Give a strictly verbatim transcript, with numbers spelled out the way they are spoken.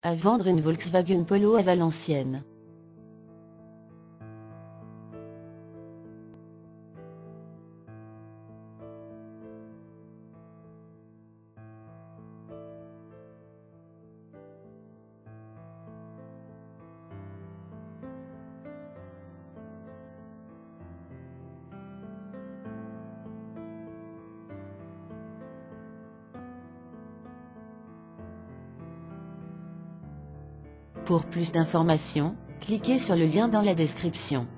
À vendre une Volkswagen Polo à Valenciennes. Pour plus d'informations, cliquez sur le lien dans la description.